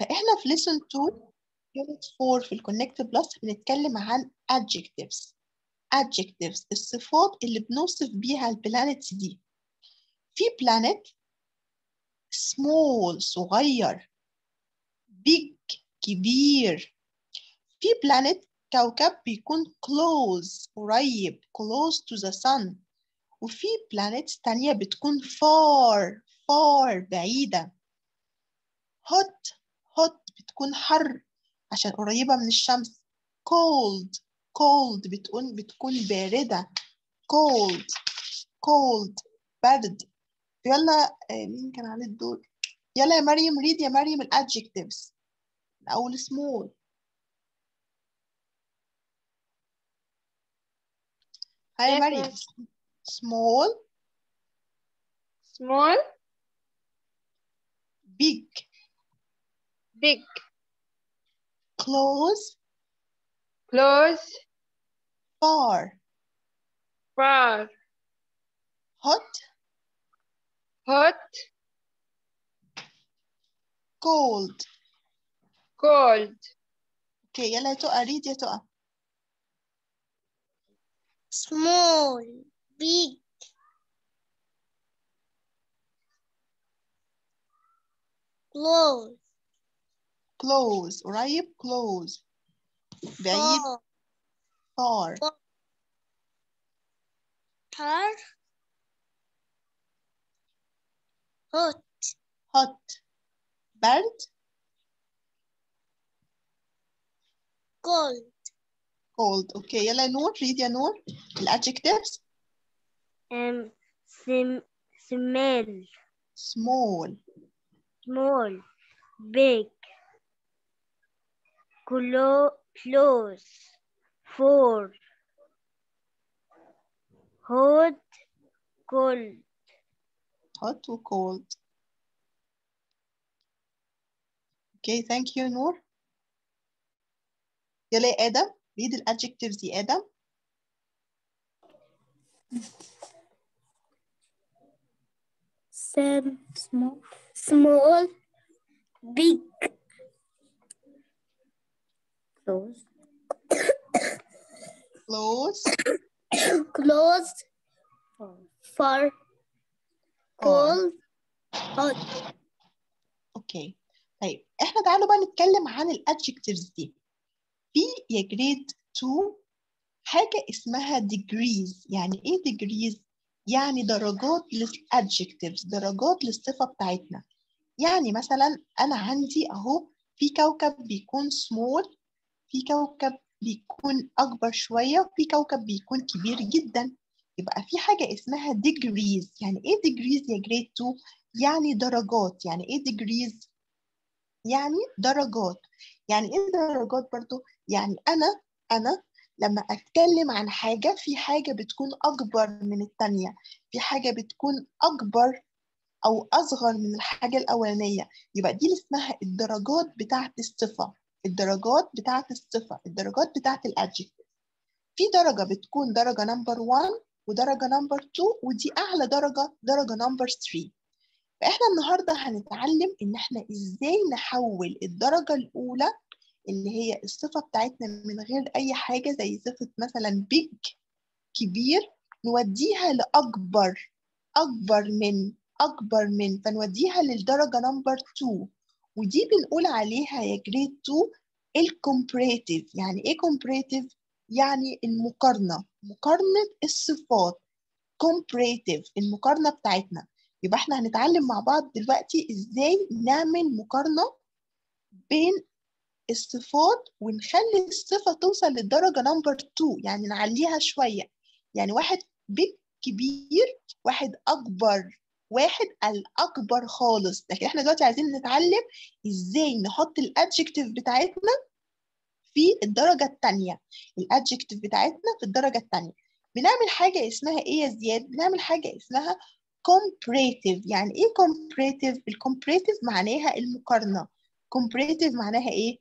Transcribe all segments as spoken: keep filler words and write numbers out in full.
فإحنا في lesson two unit four في الconnect plus بنتكلم عن adjectives. adjectives الصفات اللي بنوصف بيها البلانيتس دي. في planet small صغير، big كبير. في planet كوكب بيكون close قريب close to the sun. وفي planets تانية بتكون far far بعيدة. hot hot بتكون حر عشان قريبة من الشمس. cold cold بتكون بتكون باردة. cold cold برد. يلا مين كان عليه الدور؟ يلا يا مريم ريد يا مريم الادجكتيفز. أول small. هاي يا مريم. small small big big close close far far hot hot cold. cold. اوكي يلا يا تقى ريد يا تقى. small big close close قريب close بعيد far far far hot hot برد cold cold. اوكي يلا يا نور ريد يا نور الادجكتيفز. um sim smell small small big clo close far hot cold hot و cold. اوكي ثانك يو نور. يلا يا ادم ريد الادجكتيفز يا ادم. Sam, small small big close close close far cold hot. اوكي طيب احنا تعالوا بقى نتكلم عن الادجكتيفز دي. في يا جريد two حاجة اسمها degrees. يعني ايه degrees؟ يعني درجات للادجكتيفز، درجات للصفة بتاعتنا. يعني مثلا انا عندي اهو في كوكب بيكون small، في كوكب بيكون اكبر شوية، وفي كوكب بيكون كبير جدا. يبقى في حاجة اسمها degrees. يعني ايه degrees يا جريد two؟ يعني درجات. يعني ايه degrees؟ يعني درجات. يعني ايه درجات برضو؟ يعني انا انا لما اتكلم عن حاجة، في حاجة بتكون اكبر من التانية، في حاجة بتكون اكبر او اصغر من الحاجة الاولانية. يبقى دي اللي اسمها الدرجات بتاعت الصفة. الدرجات بتاعت الصفة، الدرجات بتاعت الادجكتيف. في درجة بتكون درجة نمبر واحد ودرجة نمبر اتنين، ودي اعلى درجة درجة نمبر تلاتة. فإحنا النهاردة هنتعلم إن إحنا إزاي نحول الدرجة الأولى اللي هي الصفة بتاعتنا من غير أي حاجة زي صفة مثلا big كبير، نوديها لأكبر، أكبر من أكبر من فنوديها للدرجة نمبر اتنين. ودي بنقول عليها يا جريد اتنين الكومبريتيف. يعني إيه كومبريتيف؟ يعني المقارنة، مقارنة الصفات. comparative المقارنة بتاعتنا. يبقى احنا هنتعلم مع بعض دلوقتي ازاي نعمل مقارنة بين الصفات ونخلي الصفة توصل للدرجة نمبر اتنين، يعني نعليها شوية. يعني واحد بيج كبير، واحد أكبر، واحد الأكبر خالص. لكن احنا دلوقتي عايزين نتعلم ازاي نحط الادجكتيف بتاعتنا في الدرجة الثانية. الادجكتيف بتاعتنا في الدرجة الثانية بنعمل حاجة اسمها ايه يا زياد؟ بنعمل حاجة اسمها comparative. يعني ايه comparative؟ الcomparative معناها المقارنة. comparative معناها ايه؟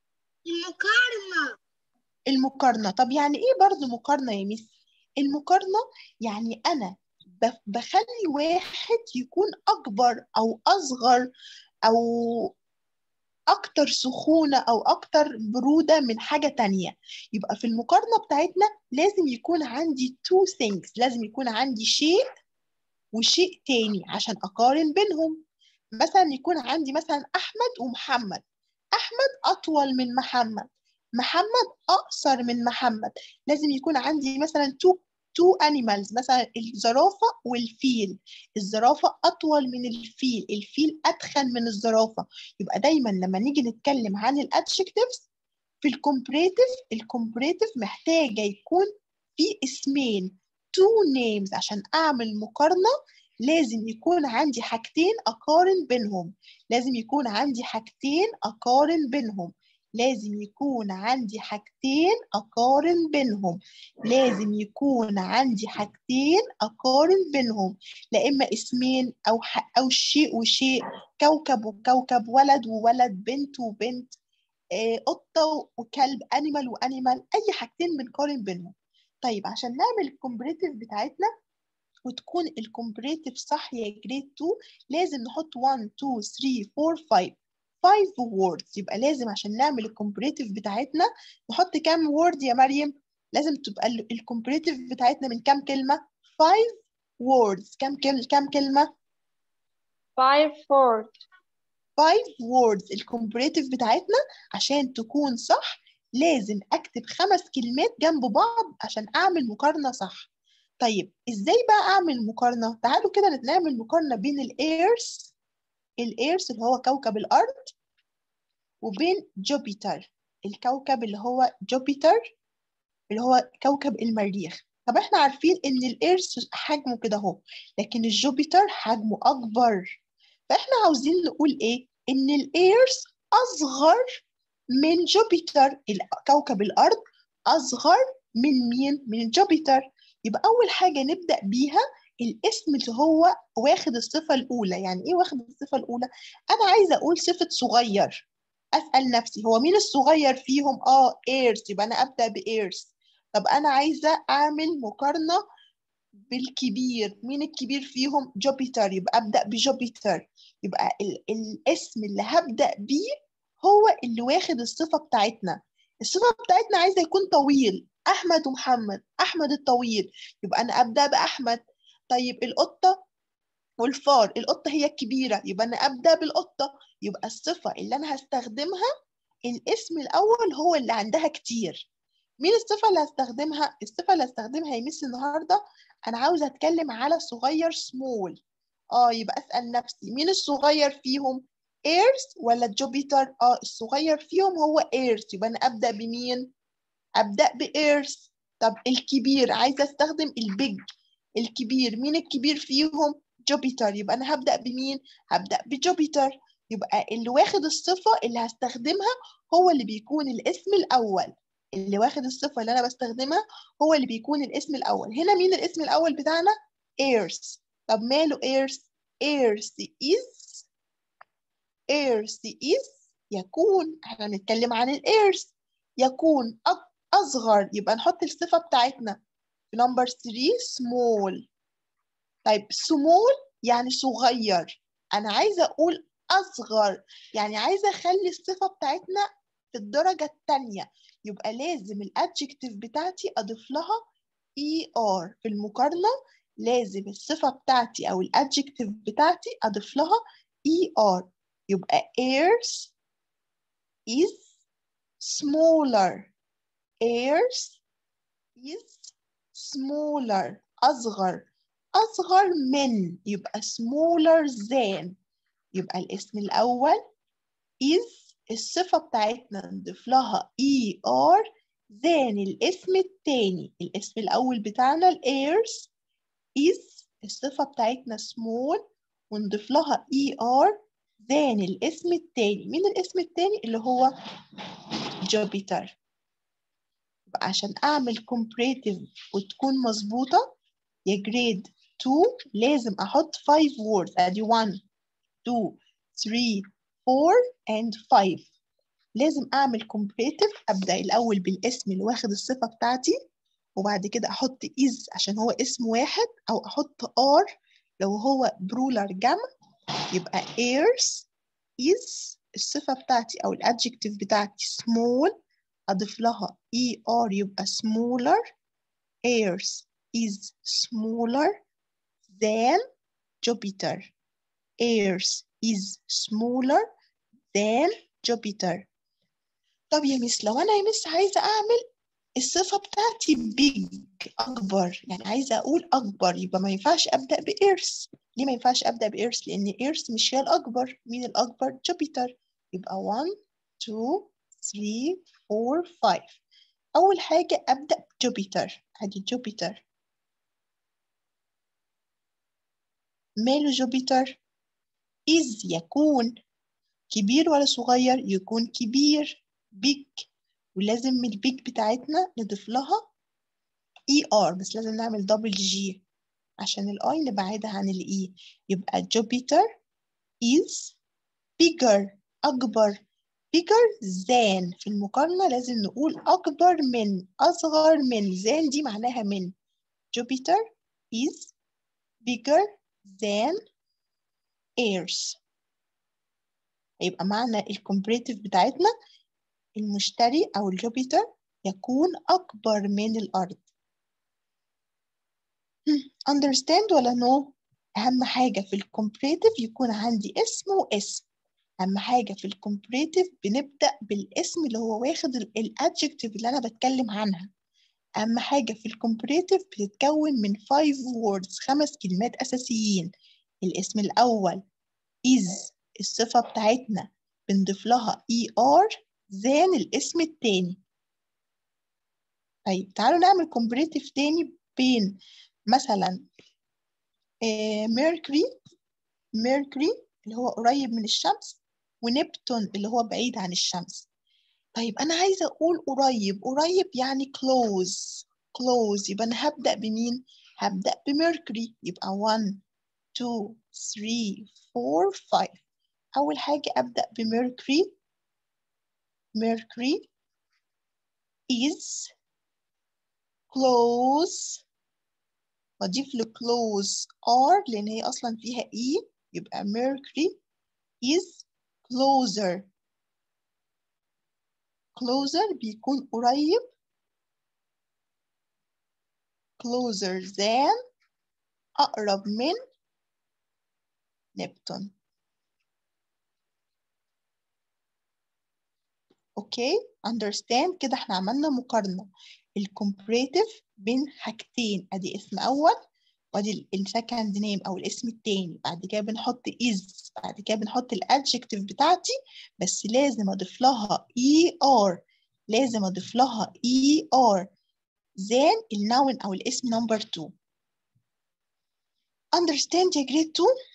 المقارنة. المقارنة. طب يعني ايه برضو مقارنة يا ميس؟ المقارنة يعني انا بخلي واحد يكون اكبر او اصغر او أكتر سخونة أو أكتر برودة من حاجة تانية. يبقى في المقارنة بتاعتنا لازم يكون عندي two things، لازم يكون عندي شيء وشيء تاني عشان أقارن بينهم. مثلا يكون عندي مثلا أحمد ومحمد، أحمد أطول من محمد، محمد أقصر من محمد. لازم يكون عندي مثلا two two animals، مثلا الزرافة والفيل، الزرافة أطول من الفيل، الفيل أتخن من الزرافة. يبقى دايما لما نيجي نتكلم عن الادجكتيفز في الكومبريتيف، الكومبريتيف محتاجة يكون في اسمين two names عشان أعمل مقارنة. لازم يكون عندي حاجتين أقارن بينهم، لازم يكون عندي حاجتين أقارن بينهم، لازم يكون عندي حاجتين أقارن بينهم، لازم يكون عندي حاجتين أقارن بينهم، لا إما اسمين أو أو شيء وشيء، كوكب وكوكب، ولد وولد، بنت وبنت، آه، قطة وكلب، أنيمال وأنيمال، أي حاجتين بنقارن بينهم. طيب عشان نعمل الكومبريتيف بتاعتنا وتكون الكومبريتيف صح يا جريد اتنين، لازم نحط واحد اتنين تلاتة اربعة خمسة خمسة words. يبقى لازم عشان نعمل الكومبريتيف بتاعتنا نحط كام word يا مريم؟ لازم تبقى الكومبريتيف بتاعتنا من كام كلمة؟ five words. كام كلمة؟ كام كلمة؟ five words. five words. الكومبريتيف بتاعتنا عشان تكون صح لازم اكتب خمس كلمات جنب بعض عشان اعمل مقارنة صح. طيب ازاي بقى اعمل مقارنة؟ تعالوا كده نعمل مقارنة بين الايرث، الايرث اللي هو كوكب الارض، وبين جوبيتر، الكوكب اللي هو جوبيتر اللي هو كوكب المريخ. طب احنا عارفين ان الايرث حجمه كده اهو، لكن الجوبيتر حجمه اكبر. فاحنا عاوزين نقول ايه؟ ان الايرث اصغر من جوبيتر، كوكب الارض اصغر من مين؟ من جوبيتر. يبقى اول حاجه نبدا بيها الاسم اللي هو واخد الصفه الاولى. يعني ايه واخد الصفه الاولى؟ انا عايزه اقول صفه صغير، اسال نفسي هو مين الصغير فيهم؟ اه ايرث، يبقى انا ابدا بايرث. طب انا عايزه اعمل مقارنه بالكبير، مين الكبير فيهم؟ جوبيتر، يبقى ابدا بجوبيتر. يبقى ال الاسم اللي هبدا بيه هو اللي واخد الصفه بتاعتنا. الصفه بتاعتنا عايزه يكون طويل، احمد ومحمد، احمد الطويل، يبقى انا ابدا باحمد. طيب القطه والفار، القطه هي الكبيره، يبقى انا ابدا بالقطه. يبقى الصفه اللي انا هستخدمها الاسم الاول هو اللي عندها كتير. مين الصفه اللي هستخدمها؟ الصفه اللي هستخدمها يا ميس النهارده انا عاوزه اتكلم على صغير سمول. اه يبقى اسال نفسي مين الصغير فيهم؟ ايرث ولا جوبيتر؟ اه الصغير فيهم هو ايرث، يبقى انا ابدا بمين؟ ابدا بايرث. طب الكبير عايزه استخدم البيج، الكبير، مين الكبير فيهم؟ جوبيتر، يبقى انا هبدا بمين؟ هبدا بجوبيتر. يبقى اللي واخد الصفه اللي هستخدمها هو اللي بيكون الاسم الاول، اللي واخد الصفه اللي انا بستخدمها هو اللي بيكون الاسم الاول. هنا مين الاسم الاول بتاعنا؟ ايرث. طب ماله ايرث؟ ايرث is، ايرث is يكون، احنا بنتكلم عن الايرث، يكون اصغر، يبقى نحط الصفه بتاعتنا في نمبر تلاتة small. طيب small يعني صغير، انا عايزه اقول اصغر، يعني عايزه اخلي الصفه بتاعتنا في الدرجه الثانيه، يبقى لازم الادجكتيف بتاعتي اضيف لها اي ار في المقارنه. لازم الصفه بتاعتي او الادجكتيف بتاعتي اضيف لها اي ار. يبقى earth is smaller، earth is smaller أصغر، أصغر من، يبقى smaller than. يبقى الاسم الأول is الصفة بتاعتنا نضيف لها er than الاسم التاني. الاسم الأول بتاعنا ال earth is الصفة بتاعتنا small ونضيف لها er than الاسم التاني. مين الاسم التاني؟ اللي هو جوبيتر. عشان أعمل comparative وتكون مظبوطة يا جريد اتنين لازم أحط five words. أدي واحد اتنين تلاتة اربعة and five. لازم أعمل comparative. أبدأ الأول بالاسم اللي واخد الصفة بتاعتي، وبعد كده أحط is عشان هو اسم واحد، أو أحط are لو هو برولر جمع. يبقى earth is الصفة بتاعتي أو الادجكتيف بتاعتي small أضيف لها er يبقى smaller. Earth is smaller than Jupiter. Earth is smaller than Jupiter. طب يا مس لو أنا يا مس عايزة أعمل الصفة بتاعتي big أكبر، يعني عايزة أقول أكبر، يبقى ما ينفعش أبدأ بإيرث. ليه ما ينفعش أبدأ بإيرث؟ لأن إيرث مش هي الأكبر. مين الأكبر؟ جوبيتر. يبقى one two three four five. أول حاجة أبدأ بجوبيتر. أدي جوبيتر. ماله جوبيتر؟ إذ يكون كبير ولا صغير؟ يكون كبير big. ولازم من البيج بتاعتنا نضيف لها اي ار، بس لازم نعمل دبل جي عشان الاي نبعدها عن الاي. يبقى جوبيتر is bigger أكبر. bigger than في المقارنة لازم نقول أكبر من، أصغر من. than دي معناها من. جوبيتر is bigger than Earth. يبقى معنى الكومبريتيف بتاعتنا المشتري أو الجوبيتر يكون أكبر من الأرض. understand ولا no؟ أهم حاجة في الكومبريتيف يكون عندي اسم واسم. أهم حاجة في الكومبريتيف بنبدأ بالاسم اللي هو واخد الادجكتيف اللي أنا بتكلم عنها. أهم حاجة في الكومبريتيف بتتكون من five words، خمس كلمات أساسيين. الاسم الأول is، الصفة بتاعتنا بنضيف لها er than الاسم التاني. طيب تعالوا نعمل كومبريتيف تاني بين مثلا ميركوري ميركوري اللي هو قريب من الشمس، ونبتون اللي هو بعيد عن الشمس. طيب أنا عايزة أقول قريب. قريب يعني close. close يبقى أنا هبدأ بمين؟ هبدأ بميركوري. يبقى one two three four five. أول حاجة أبدأ بميركوري. Mercury is close. وأضيف له close R لأن هي أصلا فيها E. يبقى Mercury is closer. closer بيكون قريب. closer than أقرب من نبتون. اوكي understand كده احنا عملنا مقارنة الكومبريتيف بين حاجتين. ادي اسم اول وادي السكند نيم او الاسم التاني. بعد كده بنحط is، بعد كده بنحط الادجكتيف بتاعتي، بس لازم اضيف لها er. لازم اضيف لها er than النون او الاسم نمبر two. understand يا جريد two؟